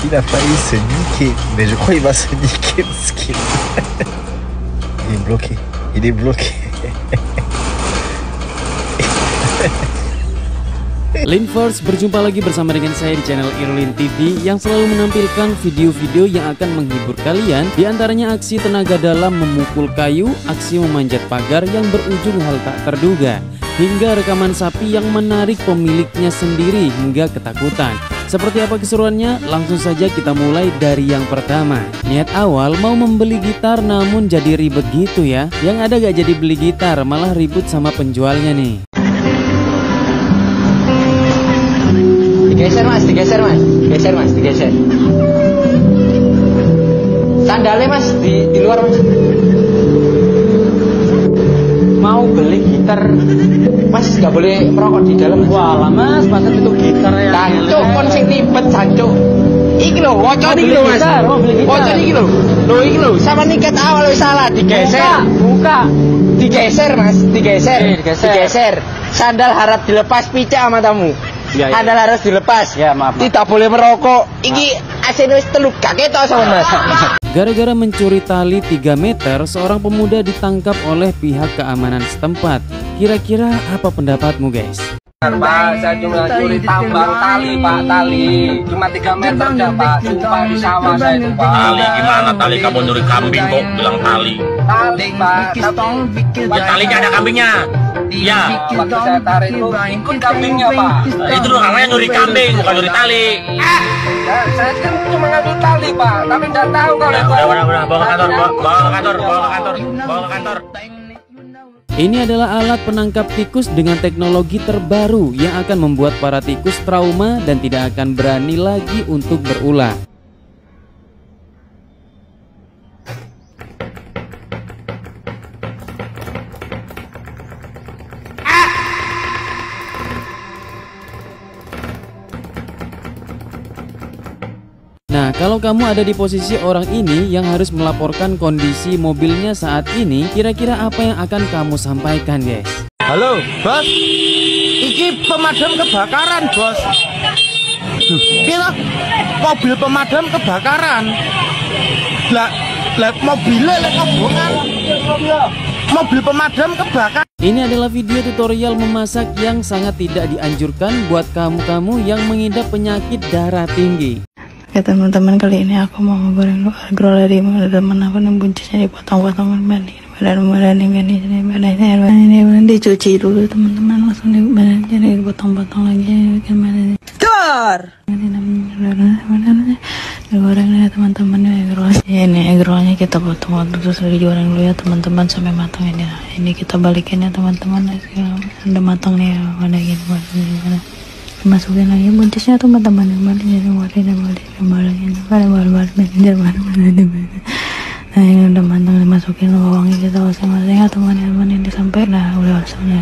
Il a failli se niquer, mais je crois qu'il va se niquer ce qu'il Il est bloqué. Il est bloqué. Linverse, berjumpa lagi bersama dengan saya di channel Irlin TV yang selalu menampilkan video-video yang akan menghibur kalian. Di antaranya aksi tenaga dalam memukul kayu, aksi memanjat pagar yang berujung hal tak terduga, hingga rekaman sapi yang menarik pemiliknya sendiri hingga ketakutan. Seperti apa keseruannya? Langsung saja kita mulai dari yang pertama. Niat awal mau membeli gitar namun jadi ribet gitu ya. Yang ada gak jadi beli gitar, malah ribut sama penjualnya nih. Digeser. Sandalnya mas di luar mas. Mau beli gitar, mas nggak boleh merokok di dalam. Wah mas, masa itu gitar ya? Cancuk, kon sing tibet cancuk. Iki lho, wocone iki lho mas. Wocone iki lho. Lho iki lho, sama niket awal wis salah digeser. Buka. Digeser mas, digeser. Sandal harap dilepas picak sama tamu. Ya, ya. Sandal harus dilepas. Ya, maaf. Tidak boleh merokok. Iki asin wis telu gak ketok sama mas. Gara-gara mencuri tali 3 meter, seorang pemuda ditangkap oleh pihak keamanan setempat. Kira-kira apa pendapatmu guys? Pak, saya cuma curi tambang tali pak, tali cuma 3 meter dah pak, sumpah di sawah saya itu pak. Tali gimana tali, kamu nyuri kambing kok bilang tali? Tali pak, tapi ya talinya ada kambingnya. Iya. Waktu saya tarik itu ikut kambingnya pak. Itu loh namanya nyuri kambing bukan nyuri tali. Saya kan cuma ngambil tali pak, tapi nggak tahu kalau itu. Udah, bawa ke kantor. Ini adalah alat penangkap tikus dengan teknologi terbaru yang akan membuat para tikus trauma dan tidak akan berani lagi untuk berulah. Nah, kalau kamu ada di posisi orang ini yang harus melaporkan kondisi mobilnya saat ini, kira-kira apa yang akan kamu sampaikan, guys? Halo, bos. Iki pemadam kebakaran, bos. Kira mobil pemadam kebakaran. Lah mobilnya lek kobongan. Mobil pemadam kebakaran. Ini adalah video tutorial memasak yang sangat tidak dianjurkan buat kamu-kamu yang mengidap penyakit darah tinggi. Oke teman-teman, kali ini aku mau ngegoreng agrol dari teman aku yang buncisnya dipotong-potong badannya dicuci dulu teman-teman, langsung badannya dipotong-potong lagi gimana digoreng ya teman-teman. Ini agrolnya kita potong terus digoreng dulu ya teman-teman sampai matang. Ini kita balikin ya teman-teman, udah matang nih pada gini, masukin lagi buncisnya teman-teman. Nah ini udah matang, dimasukin bawangnya kita masing-masing ya teman-teman. Ini sampai udah semuanya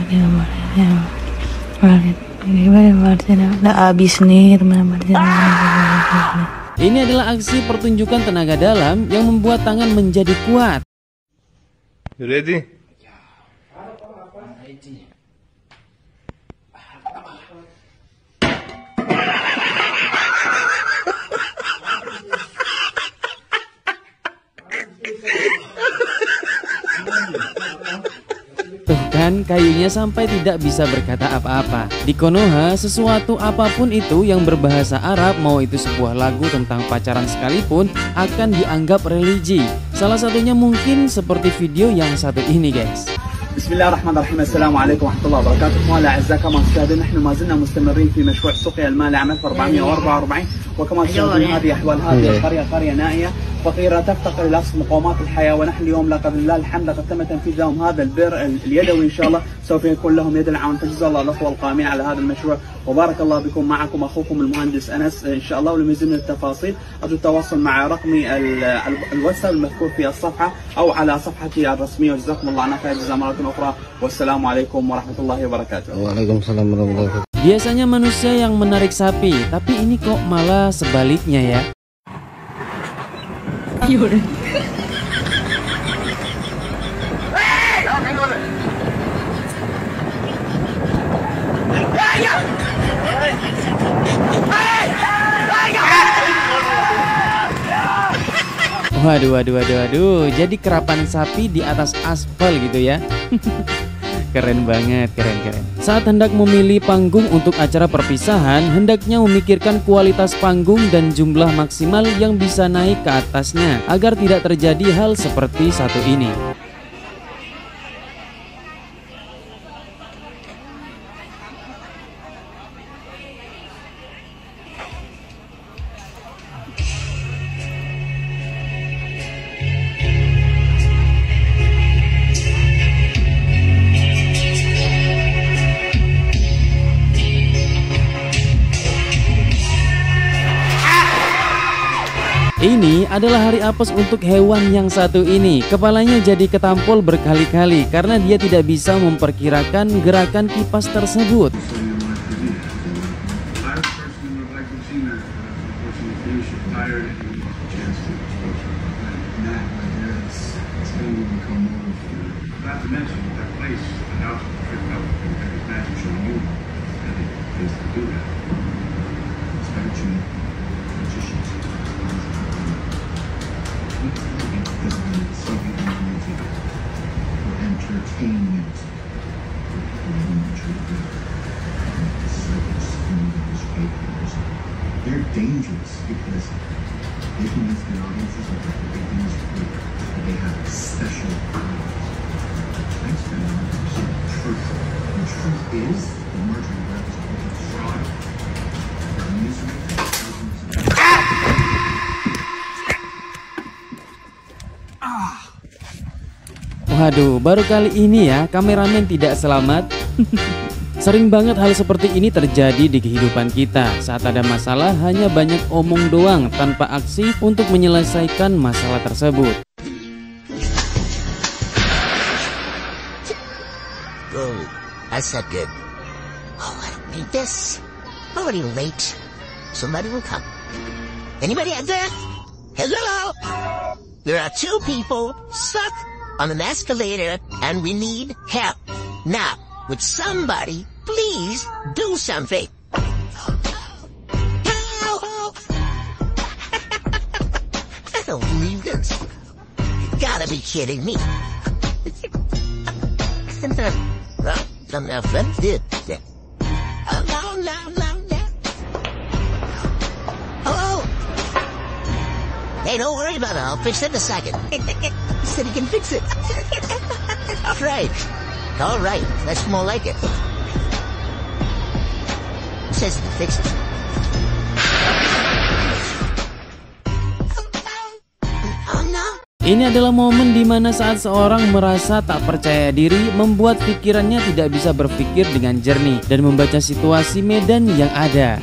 udah habis nih teman-teman. Ini adalah aksi pertunjukan tenaga dalam yang membuat tangan menjadi kuat. You ready? Tuh kan, kayunya sampai tidak bisa berkata apa-apa. Di Konoha, sesuatu apapun itu yang berbahasa Arab, mau itu sebuah lagu tentang pacaran sekalipun, akan dianggap religi. Salah satunya mungkin seperti video yang satu ini guys. Bismillahirrahmanirrahim. Assalamualaikum warahmatullahi wabarakatuh. Wala a'azzaka kama mustahidin, nahnu ma zilna mustamirrin fi mashru' suqya al-mal amal 444 وكما تشاهدون هذه أحوال هذه القرية قرية نائية فقيرة تفتقر إلى أبسط مقومات الحياة، ونحن اليوم لقد لله الحمد لقد تم تنفيذ لهم هذا البر اليدوي. إن شاء الله سوف يكون لهم يد العون. فجزا الله الأخوة القائمين على هذا المشروع وبارك الله بكم. معكم أخوكم المهندس أنس إن شاء الله. ولمزيد من التفاصيل أرجو التواصل مع رقمي الواتساب المذكور في الصفحة أو على صفحتي الرسمية. وجزاكم الله عنا خير جزاء مرة أخرى والسلام عليكم ورحمة الله وبركاته. Waalaikumsalam warahmatullahi wabarakatuh. Biasanya manusia yang menarik sapi, tapi ini kok malah sebaliknya ya. Waduh, jadi kerapan sapi di atas aspal gitu ya. Keren banget, keren. Saat hendak memilih panggung untuk acara perpisahan, hendaknya memikirkan kualitas panggung dan jumlah maksimal yang bisa naik ke atasnya agar tidak terjadi hal seperti satu ini. Ini adalah hari apes untuk hewan yang satu ini. Kepalanya jadi ketampol berkali-kali karena dia tidak bisa memperkirakan gerakan kipas tersebut. They're dangerous because they can use their audiences or they can use it, but they have special powers. Thanks to them, truth. The truth is the merger represents fraud, misery, Waduh, baru kali ini ya kameramen tidak selamat. Sering banget hal seperti ini terjadi di kehidupan kita. Saat ada masalah hanya banyak omong doang tanpa aksi untuk menyelesaikan masalah tersebut. Oh, that's not good. Oh, I don't need this. Already late. Somebody will come. Anybody out there? Hello? There are two people stuck on an escalator and we need help. Now, would somebody please do something? Help! I don't believe this. You gotta be kidding me. I'm offended. No. Hello? Hey, don't worry about it. I'll fix it in a second. He said he can fix it. All right. That's more like it. He says he can fix it. Ini adalah momen dimana saat seorang merasa tak percaya diri, membuat pikirannya tidak bisa berpikir dengan jernih dan membaca situasi medan yang ada.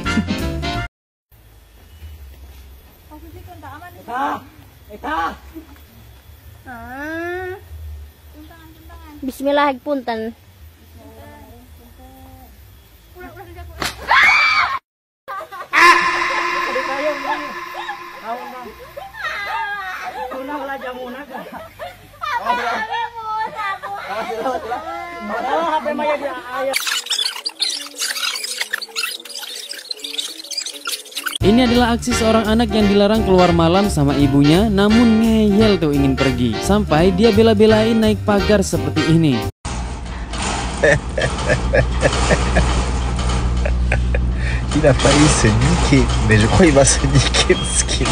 Bismillah punten. Ini adalah aksi seorang anak yang dilarang keluar malam sama ibunya, namun ngeyel tuh ingin pergi. Sampai dia bela-belain naik pagar seperti ini. Il a failli se niquer, mais je crois qu'il va se niquer le skin.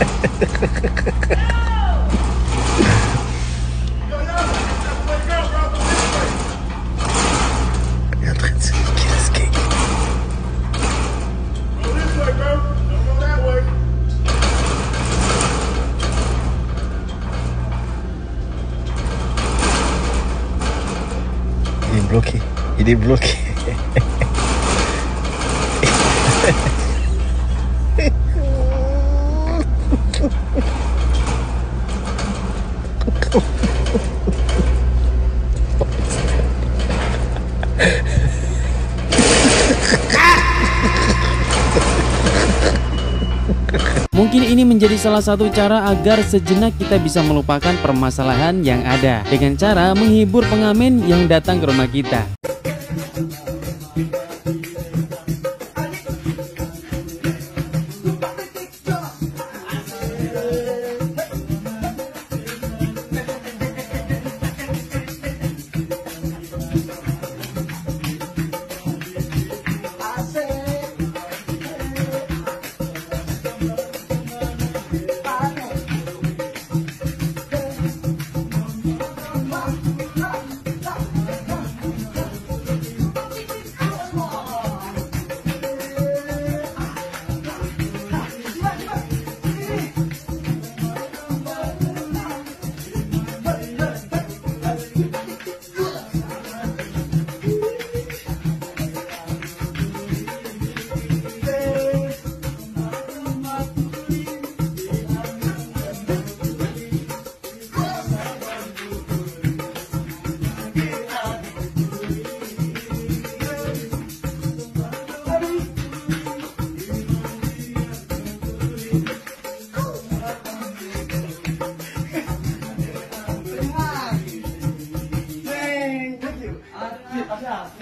Il est en train de se niquer le skin. Il est bloqué. Il est bloqué. Mungkin ini menjadi salah satu cara agar sejenak kita bisa melupakan permasalahan yang ada dengan cara menghibur pengamen yang datang ke rumah kita.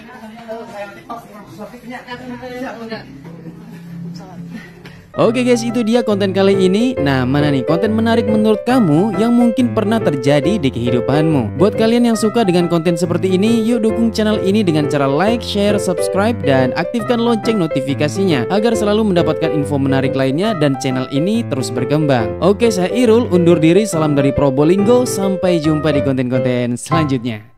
Oke guys, itu dia konten kali ini. Nah, mana nih konten menarik menurut kamu yang mungkin pernah terjadi di kehidupanmu? Buat kalian yang suka dengan konten seperti ini, yuk dukung channel ini dengan cara like, share, subscribe, dan aktifkan lonceng notifikasinya agar selalu mendapatkan info menarik lainnya dan channel ini terus berkembang. Oke, saya Irul undur diri, salam dari Probolinggo, sampai jumpa di konten-konten selanjutnya.